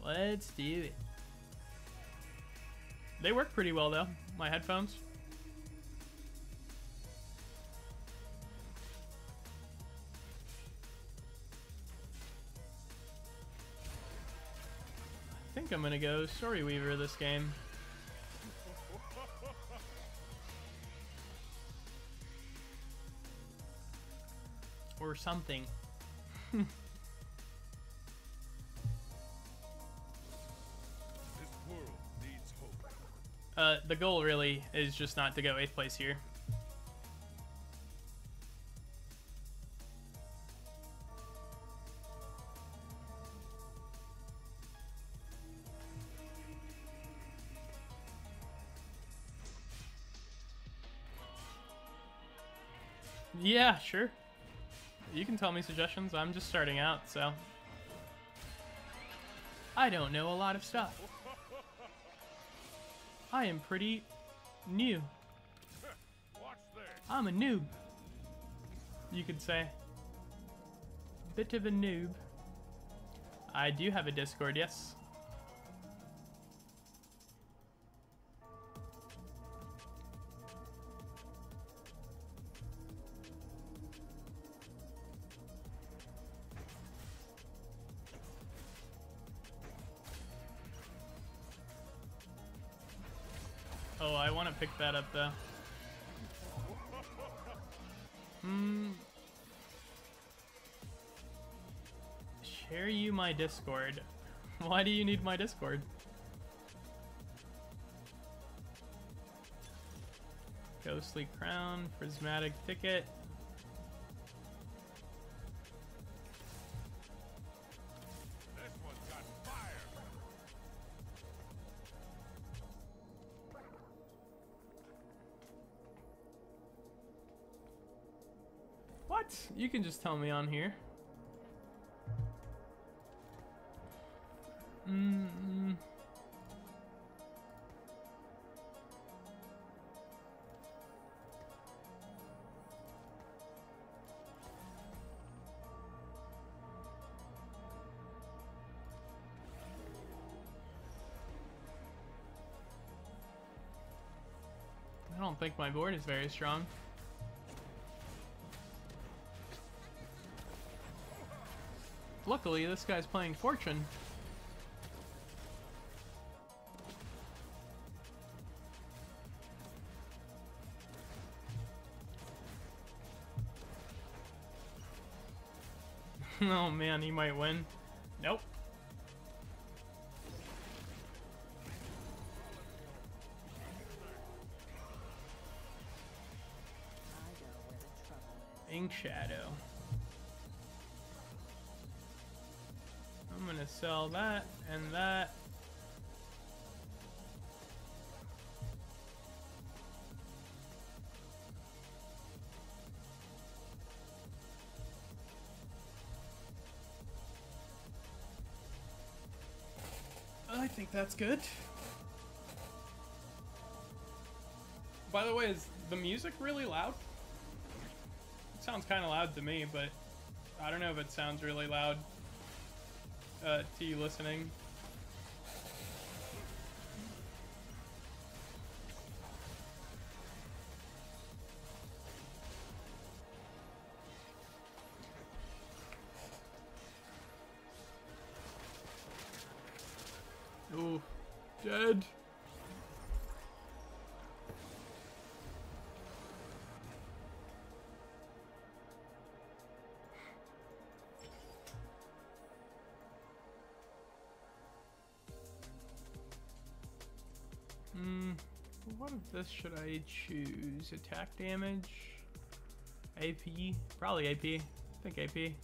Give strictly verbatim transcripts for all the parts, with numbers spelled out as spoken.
Let's do it. They work pretty well though, my headphones. I think I'm gonna go Story Weaver this game. Or something. Uh, the goal really is just not to go eighth place here. Yeah, sure. You can tell me suggestions. I'm just starting out, so I don't know a lot of stuff. I am pretty new. I'm a noob, you could say. Bit of a noob. I do have a Discord, yes. Oh, I want to pick that up though. Hmm. Share you my Discord. Why do you need my Discord? Ghostly Crown, Prismatic Ticket. What? You can just tell me on here. Mm-hmm. I don't think my board is very strong. Luckily, this guy's playing Fortune. Oh man, he might win. Nope. Ink Shadow. I'm gonna sell that and that. I think that's good. By the way, is the music really loud? It sounds kind of loud to me, but I don't know if it sounds really loud uh, to you listening. Ooh, dead. Hmm, what of this should I choose? Attack damage? A P? Probably A P. I think A P.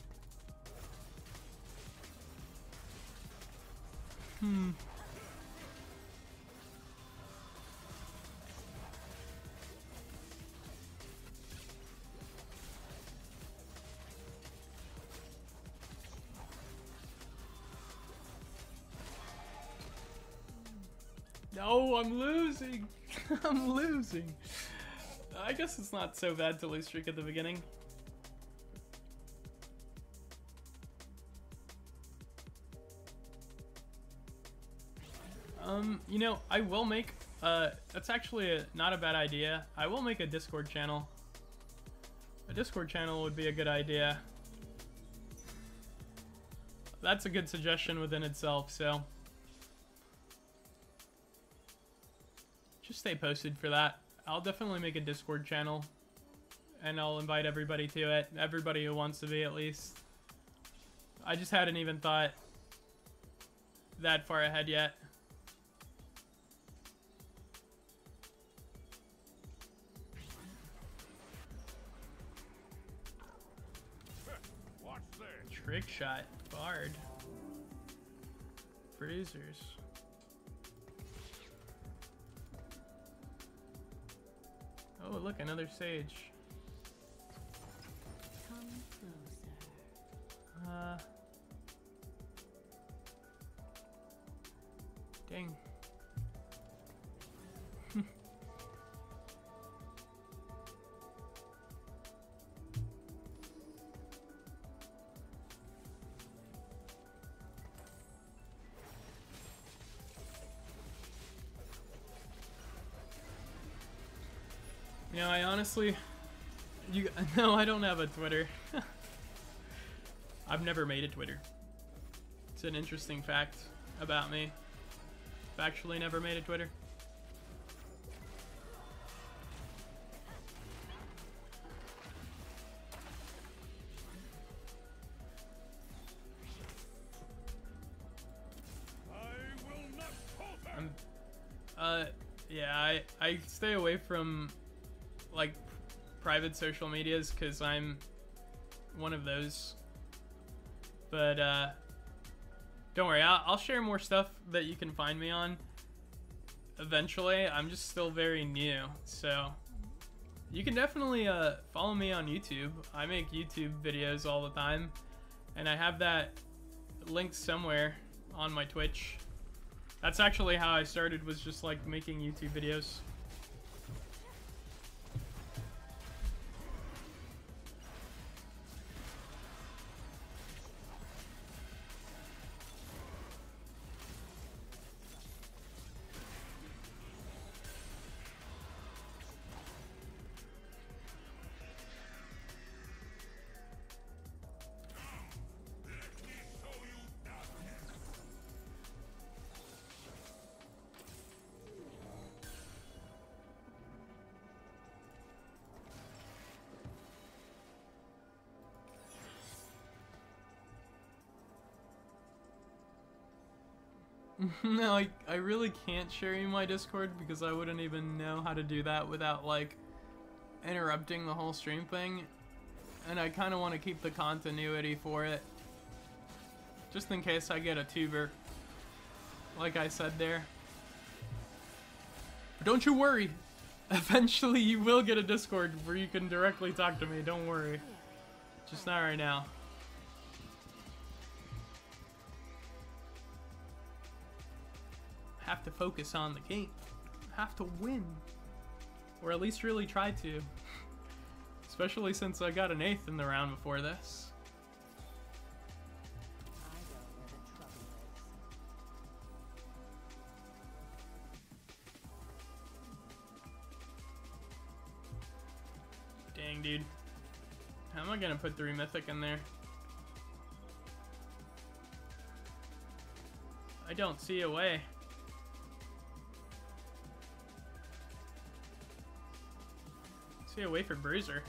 Hmm. No, I'm losing. I'm losing. I guess it's not so bad to lose streak at the beginning. Um, you know, I will make, uh, that's actually a, not a bad idea. I will make a Discord channel. A Discord channel would be a good idea. That's a good suggestion within itself, so. Just stay posted for that. I'll definitely make a Discord channel. And I'll invite everybody to it. Everybody who wants to be, at least. I just hadn't even thought that far ahead yet. Watch this. Trick shot. Bard. Bruisers. Oh, look, another sage. Come closer. Uh. Dang. You know, I honestly, you no, I don't have a Twitter. I've never made a Twitter. It's an interesting fact about me. I've actually never made a Twitter. I will not falter. I'm, uh, yeah, I I stay away from like private social medias because I'm one of those. But uh, don't worry, I'll, I'll share more stuff that you can find me on eventually. I'm just still very new, so you can definitely uh, follow me on YouTube. I make YouTube videos all the time, and I have that linked somewhere on my Twitch. That's actually how I started, was just like making YouTube videos. No, I, I really can't share you my Discord because I wouldn't even know how to do that without, like, interrupting the whole stream thing. And I kind of want to keep the continuity for it. Just in case I get a tuber. Like I said there. But don't you worry. Eventually you will get a Discord where you can directly talk to me. Don't worry. Just not right now. Have to focus on the game. Have to win. Or at least really try to. Especially since I got an eighth in the round before this. I know where the trouble is. Dang, dude. How am I gonna put three mythic in there? I don't see a way. See a way for Bruiser.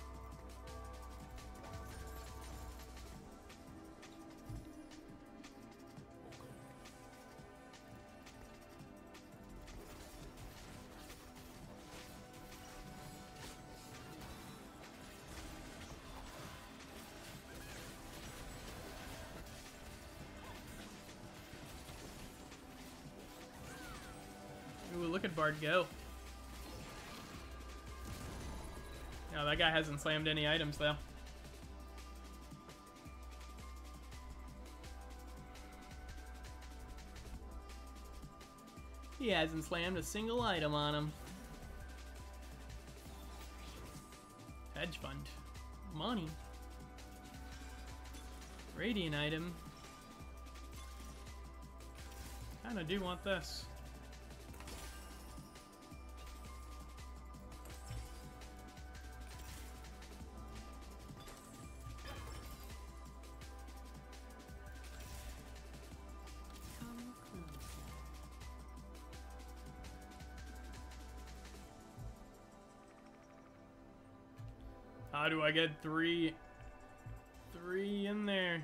Ooh, look at Bard go. No, that guy hasn't slammed any items, though. He hasn't slammed a single item on him. Hedge fund. Money. Radiant item. Kinda do want this. Come closer. How do I get three, three in there?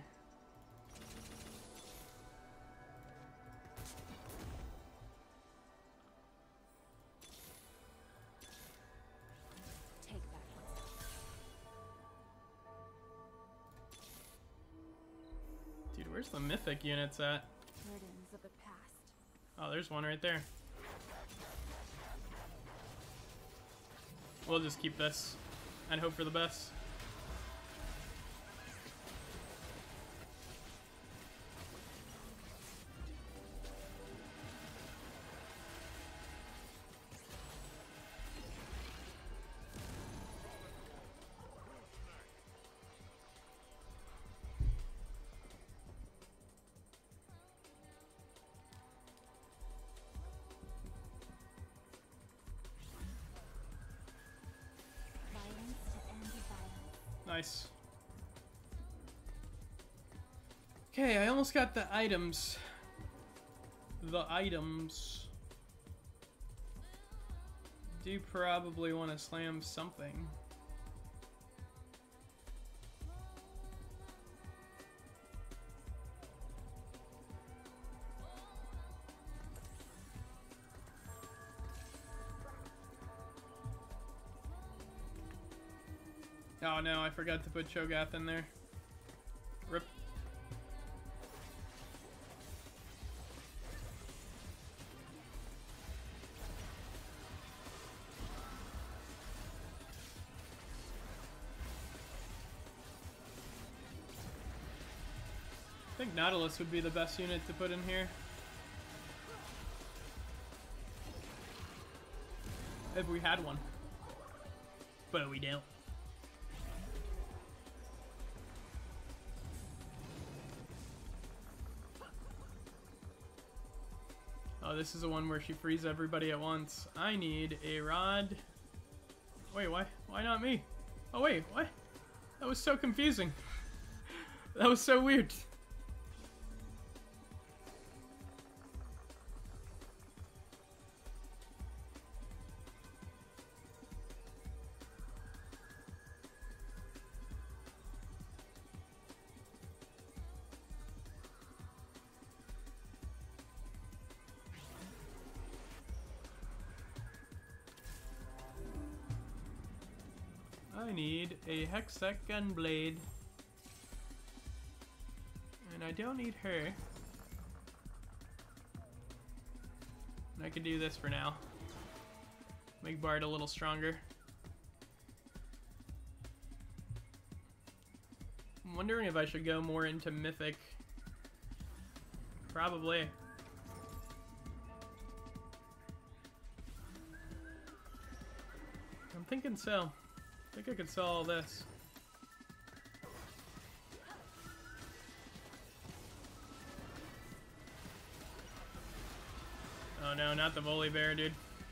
Take that one. Dude, where's the mythic units at? Burdens of the past. Oh, there's one right there. We'll just keep this and hope for the best. Violence to end violence. Nice. Okay, I almost got the items. The items. Do probably want to slam something. Oh no, I forgot to put Cho'Gath in there. Rip. I think Nautilus would be the best unit to put in here. If we had one. But we don't. Oh, this is the one where she frees everybody at once. I need a rod. Wait, why? Why not me? Oh, wait, what? That was so confusing. That was so weird. I need a Hextech Gunblade. And I don't need her. And I can do this for now. Make Bard a little stronger. I'm wondering if I should go more into Mythic. Probably. I'm thinking so. I think I could sell all this. Oh no, not the Volley Bear, dude.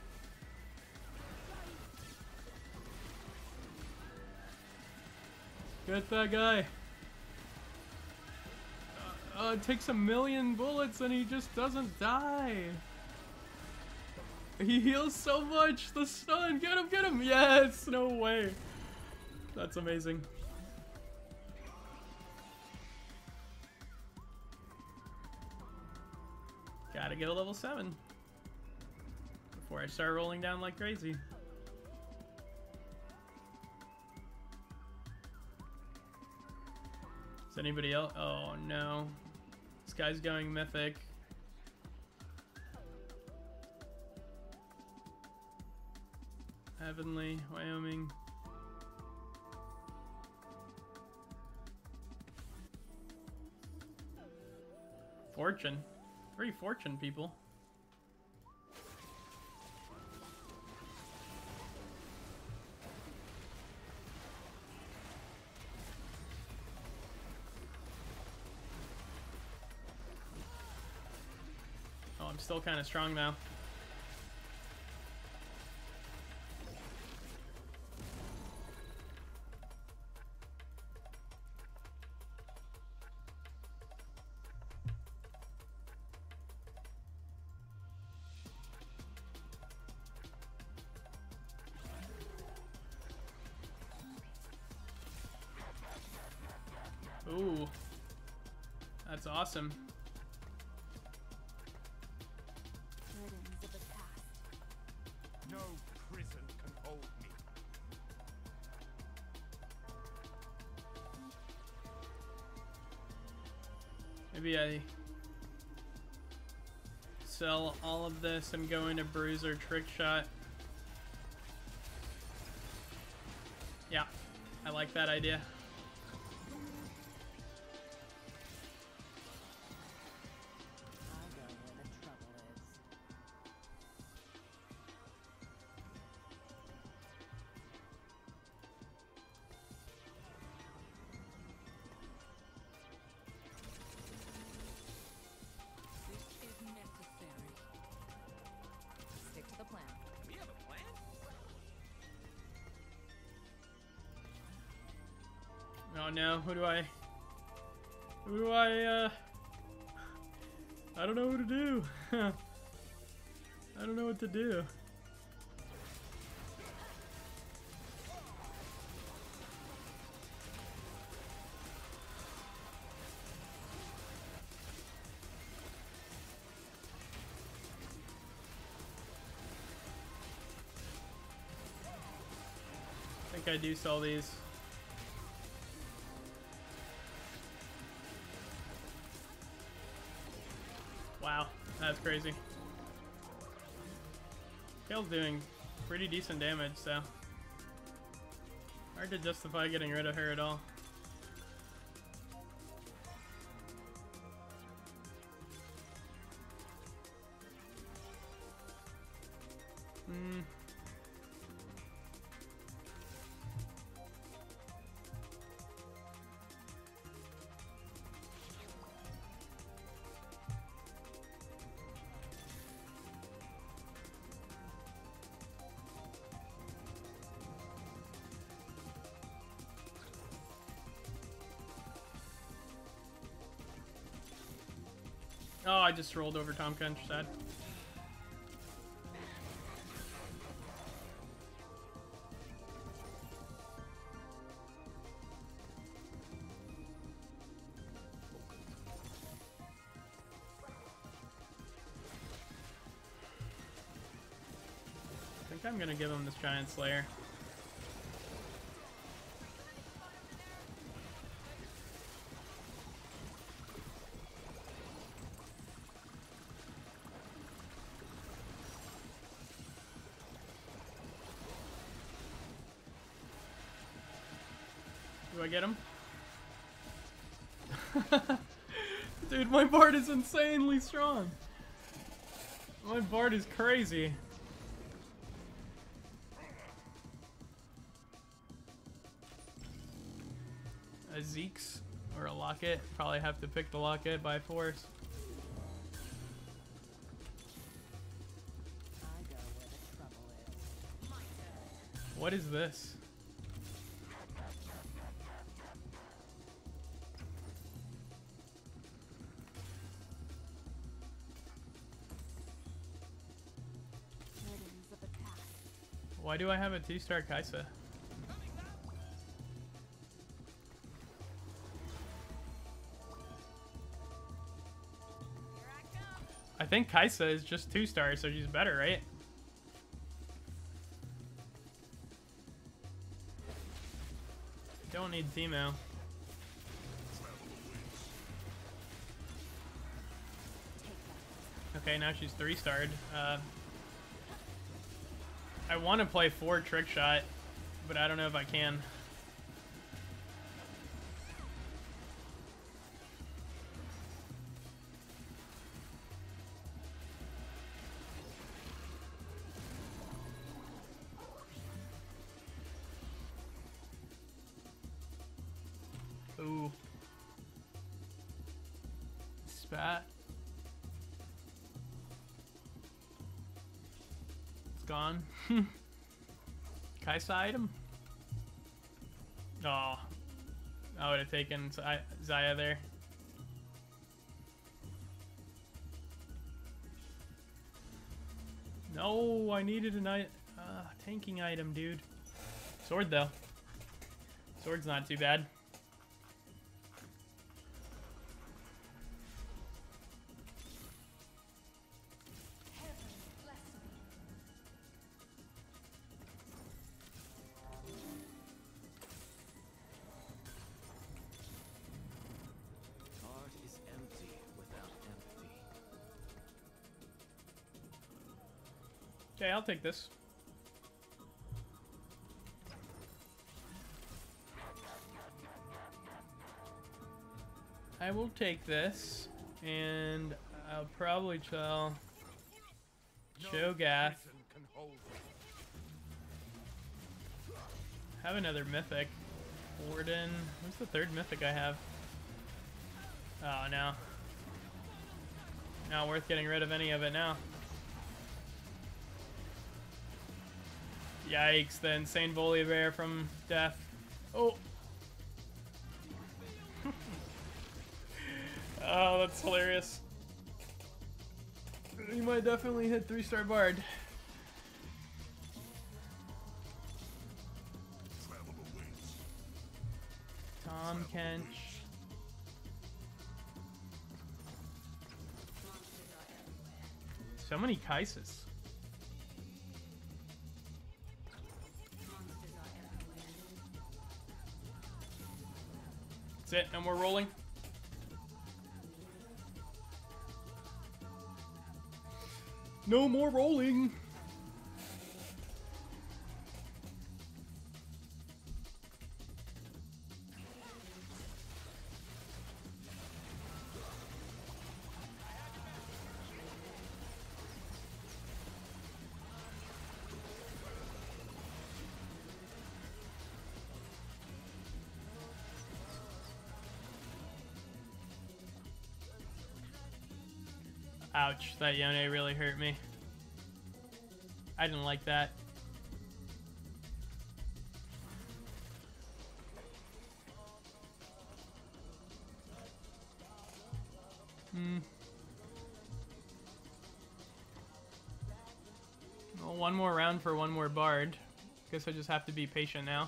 Get that guy. Uh, uh, it takes a million bullets and he just doesn't die. He heals so much. The stun. Get him, get him. Yes, no way. That's amazing. Gotta get a level seven before I start rolling down like crazy. Is anybody else? Oh no. This guy's going mythic. Heavenly, Wyoming. Fortune. Three fortune people. Still kind of strong though. Ooh, that's awesome. Burdens of the past. No prison can hold me. Maybe I sell all of this and go into Bruiser Trick Shot. Yeah, I like that idea. I'll go where the trouble is. This is necessary. Stick to the plan. We have a plan? Oh no, who do I... Who do I, uh... I don't know what to do. I don't know what to do. I think I do sell these. Wow, that's crazy. Kale's doing pretty decent damage, so hard to justify getting rid of her at all. Hmm. Oh, I just rolled over Tom Kench, sad. I think I'm gonna give him this Giant Slayer. Do I get him? Dude, my Bard is insanely strong. My Bard is crazy. A Zeke's or a Locket. Probably have to pick the Locket by force. I go where the trouble is. My turn. What is this? Burdens of the past. Why do I have a two-star Kaisa? I think Kaisa is just two stars, so she's better, right? Don't need Teemo. Okay, now she's three starred. Uh, I want to play four Trick Shot, but I don't know if I can. Ooh. Spat. It's gone. Kaisa item? Oh. I would have taken Zaya there. No, I needed a uh, tanking item, dude. Sword, though. Sword's not too bad. Heart is empty without empathy. Okay, I'll take this. I will take this, and I'll probably tell Shogath. Prison can hold me. Have another mythic. Warden. What's the third mythic I have? Oh, no. Not worth getting rid of any of it now. Yikes, the insane Volibear from death. Oh. Oh, that's hilarious. You might definitely hit three star Bard. Tom Kench. So many Kaisas. That's it, no more rolling. No more rolling. Ouch, that Yone really hurt me. I didn't like that. Hmm. Well, one more round for one more Bard. Guess I just have to be patient now.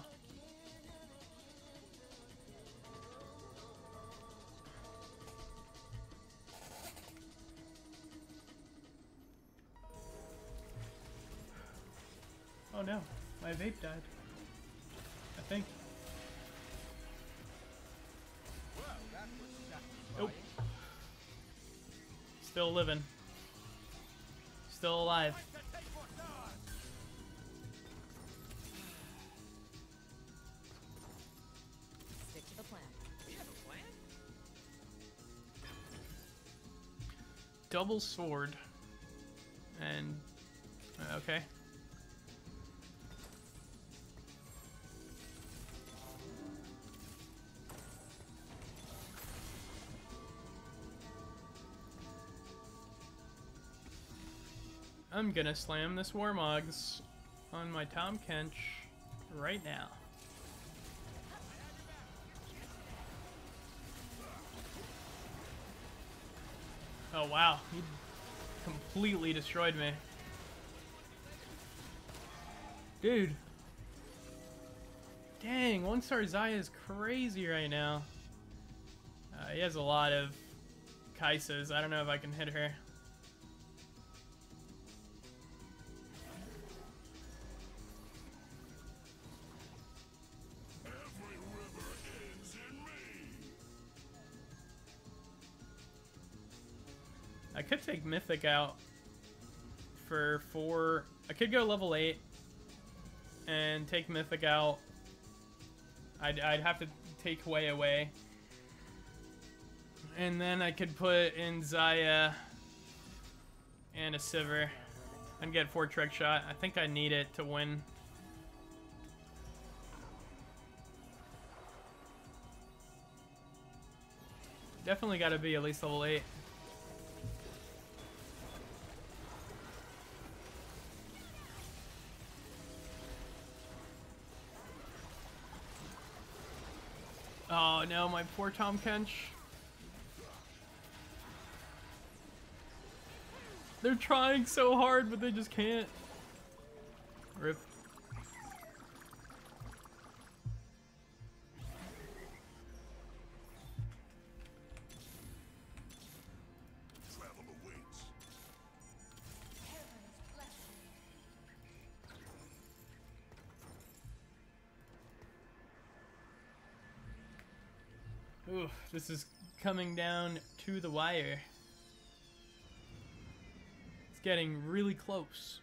Oh no, my vape died. I think. Well, that was satisfying. Nope. Still living. Still alive. To take what's ours. Stick to the plan. We have a plan? Double sword. And okay. I'm gonna slam this Warmogs on my Tom Kench right now. Oh wow, he completely destroyed me. Dude. Dang, one star Zaya is crazy right now. Uh, he has a lot of Kaisas. I don't know if I can hit her. I could take Mythic out for four. I could go level eight and take Mythic out. I'd, I'd have to take Way away. And then I could put in Zaya and a Sivir and get four trick shot. I think I need it to win. Definitely got to be at least level eight. no, my poor Tom Kench. They're trying so hard, but they just can't. Rip. Travel awaits. Ooh, this is coming down to the wire. It's getting really close.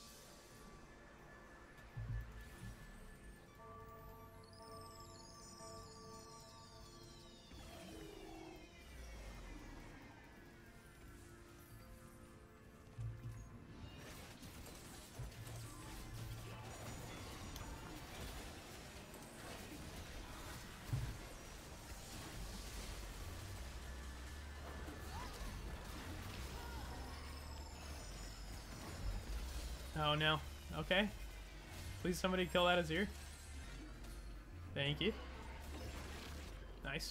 Oh no. Okay. Please somebody kill that Azir. Thank you. Nice.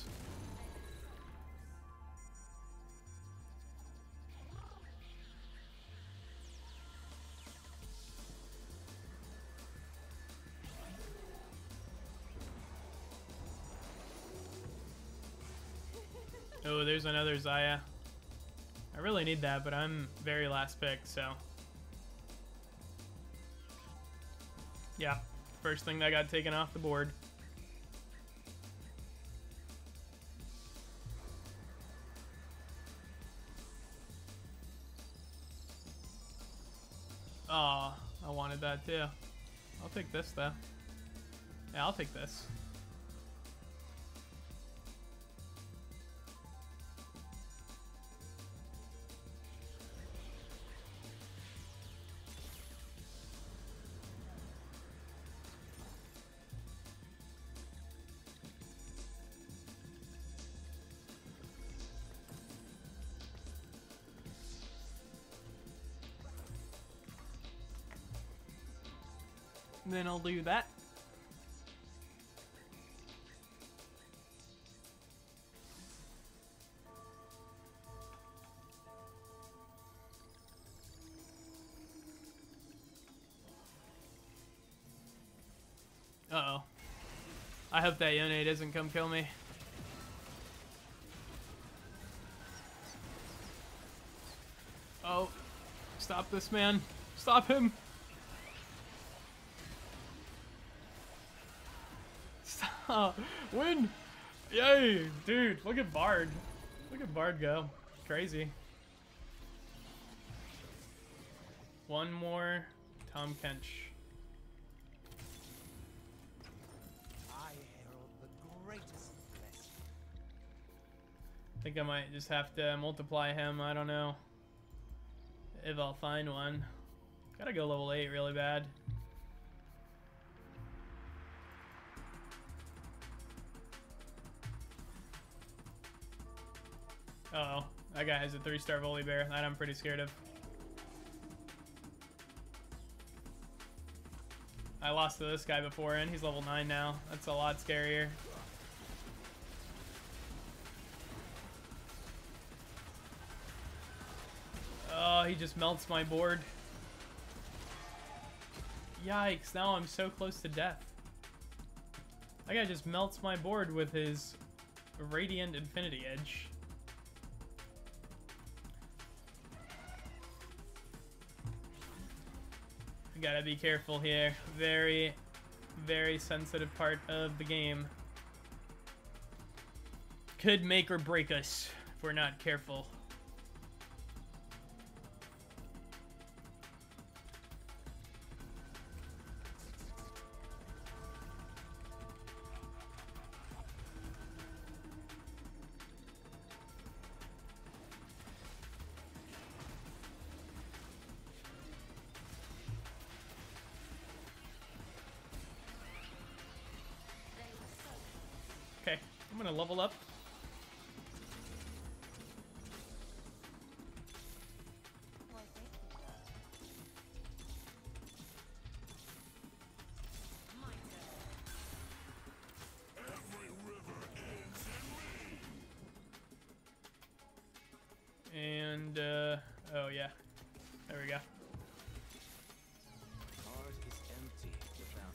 Oh, there's another Zaya. I really need that, but I'm very last pick, so. Yeah, first thing that got taken off the board. Oh, I wanted that too. I'll take this though. Yeah, I'll take this. Then I'll do that. Uh-oh. I hope that Yone doesn't come kill me. Oh. Stop this man. Stop him. Stop. Win. Yay. Dude, look at Bard. Look at Bard go. Crazy. One more Tom Kench. I herald the greatest blessing. I think I might just have to multiply him. I don't know if I'll find one. Gotta go level eight really bad. Uh oh, that guy has a three star volley bear. That I'm pretty scared of. I lost to this guy before and he's level nine now. That's a lot scarier. Oh, he just melts my board. Yikes, now I'm so close to death. That guy just melts my board with his Radiant Infinity Edge. We gotta be careful here. Very, very sensitive part of the game. Could make or break us if we're not careful. Okay, I'm gonna level up. Every river ends Oh, yeah. There we go. Heart is empty without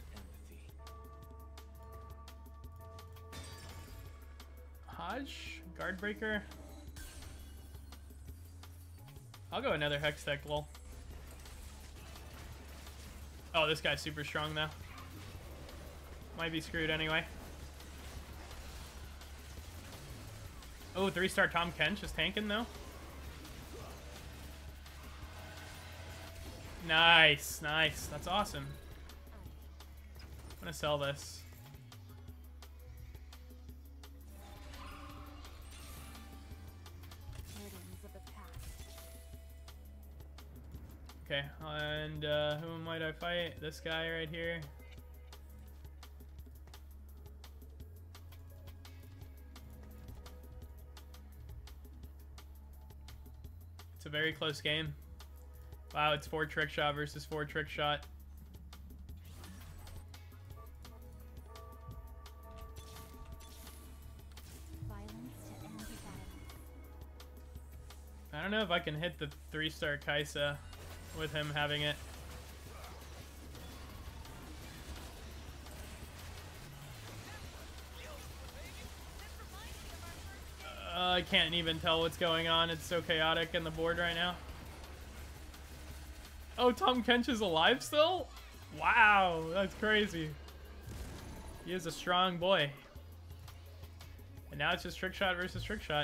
empathy. Hodge? Guard breaker? I'll go another hex tech, lol. Oh, this guy's super strong, though. Might be screwed anyway. Oh, three-star Tom Kench is tanking, though. Nice, nice. That's awesome. I'm gonna sell this. Burdens of the past. Okay, and uh, who might I fight? This guy right here. It's a very close game. Wow, it's four trick shot versus four trick shot. Violence to end the violence. I don't know if I can hit the three-star Kaisa with him having it. Uh, I can't even tell what's going on. It's so chaotic in the board right now. Oh, Tom Kench is alive still? Wow, that's crazy. He is a strong boy. And now it's just trick shot versus trick shot.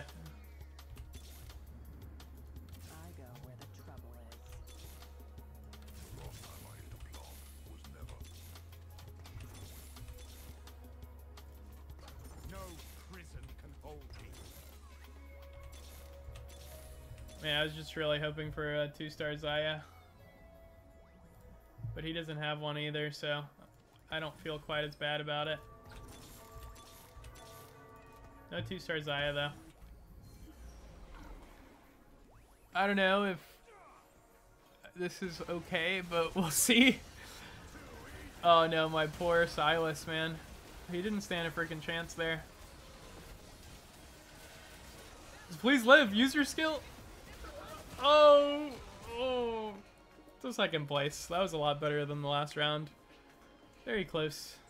I go where the trouble is. Last time I hit a plant was never. No prison can hold me. Man, I was just really hoping for a two-star Zaya. But he doesn't have one either, so I don't feel quite as bad about it. No two-star Zaya, though. I don't know if this is okay, but we'll see. Oh no, my poor Silas, man. He didn't stand a freaking chance there. Please live! Use your skill! Oh! Oh! It's a second place. That was a lot better than the last round. Very close.